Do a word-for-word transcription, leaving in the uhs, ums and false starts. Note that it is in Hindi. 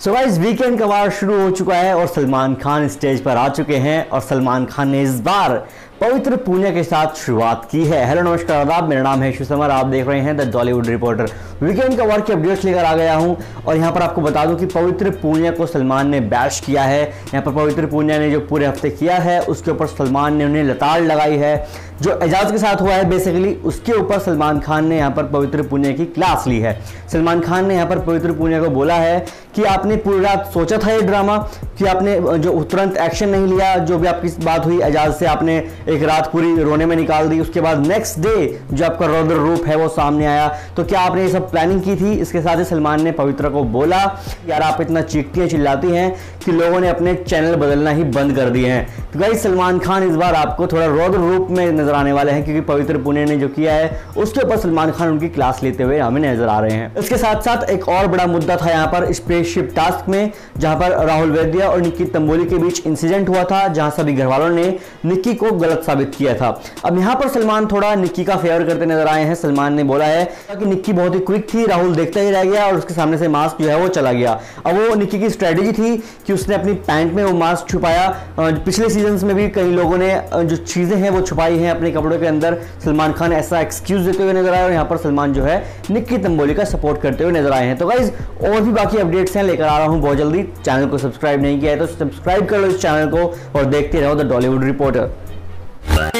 सो गाइस वीकेंड का वार शुरू हो चुका है और सलमान खान स्टेज पर आ चुके हैं और सलमान खान ने इस बार पवित्र पूनिया के साथ शुरुआत की है। हेलो नमस्कार आदाब, मेरा नाम है शिव समर, आप देख रहे हैं द डॉलीवुड रिपोर्टर। वीकेंड का वार की अपडेट्स लेकर आ गया हूं और यहां पर आपको बता दूं कि पवित्र पूनिया को सलमान ने बैश किया है। यहां पर पवित्र पूनिया ने जो पूरे हफ्ते किया है उसके ऊपर सलमान ने उन्हें लताड़ लगाई है। जो एजाज के साथ हुआ है बेसिकली उसके ऊपर सलमान खान ने यहाँ पर पवित्र पूनिया की क्लास ली है। सलमान खान ने यहाँ पर पवित्र पूनिया को बोला है कि आपने पूरी रात सोचा था ये ड्रामा, कि आपने जो तुरंत एक्शन नहीं लिया, जो भी आपकी बात हुई एजाज से आपने एक रात पूरी रोने में निकाल दी, उसके बाद नेक्स्ट डे जो आपका रौद्र रूप है वो सामने आया, तो क्या आपने ये सब प्लानिंग की थी। इसके साथ ही सलमान ने पवित्र को बोला यार आप इतना चीखती चिल्लाती हैं कि लोगों ने अपने चैनल बदलना ही बंद कर दिए हैं। तो गाइस सलमान खान इस बार आपको थोड़ा रौद्र रूप में नजर आने वाले हैं, क्योंकि पवित्र पूनिया ने जो किया है उसके ऊपर सलमान खान उनकी क्लास लेते हुए हमें नजर आ रहे हैं। इसके साथ साथ एक और बड़ा मुद्दा था यहाँ पर स्पेसशिप टास्क में, जहां पर राहुल वैद्य और निक्की तंबोली के बीच इंसिडेंट हुआ था, जहां सभी घरवालों ने निक्की को गलत साबित किया था। अब यहाँ पर सलमान थोड़ा निक्की का फेवर करते नजर आए हैं। सलमान ने बोला है कि निक्की बहुत ही क्विक थी, राहुल देखता ही रह गया और उसके सामने से मास्क जो है वो चला गया। अब वो निक्की की स्ट्रेटेजी थी कि उसने अपनी पैंट में वो मास्क छुपाया। पिछले सीजन में भी कई लोगों ने जो चीजें हैं वो छुपाई हैं अपने कपड़ों के अंदर। सलमान खान ऐसा एक्सक्यूज देते हुए नजर आए और यहाँ पर सलमान जो है निक्की तंबोली का सपोर्ट करते हुए नजर आए हैं। तो गाइज और भी बाकी अपडेट्स हैं लेकर आ रहा हूँ बहुत जल्दी। चैनल को सब्सक्राइब नहीं किया है तो सब्सक्राइब कर लो इस चैनल को और देखते रहो द डॉलीवुड रिपोर्टर।